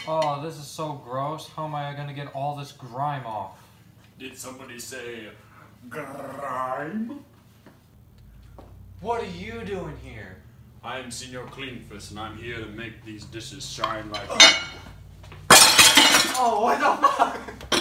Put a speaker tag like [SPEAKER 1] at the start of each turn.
[SPEAKER 1] Oh, this is so gross. How am I gonna get all this grime off?
[SPEAKER 2] Did somebody say grime?
[SPEAKER 1] What are you doing here?
[SPEAKER 2] I am Senor Cleanfist, and I'm here to make these dishes shine like...
[SPEAKER 1] Oh, what the fuck?